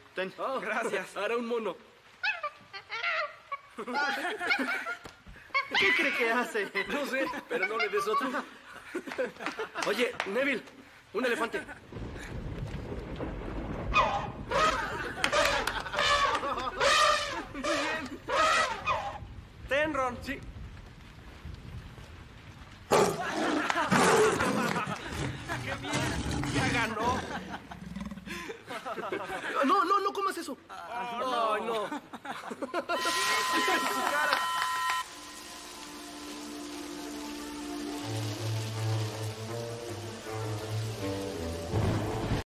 Ten. Oh, gracias. Hará un mono. ¿Qué cree que hace? No sé, pero no le des otro. Oye, Neville, un elefante. Muy bien. Ten, Ron. Sí. ¡Qué bien! ¡Ya ganó! No, no, no comas eso. No, no.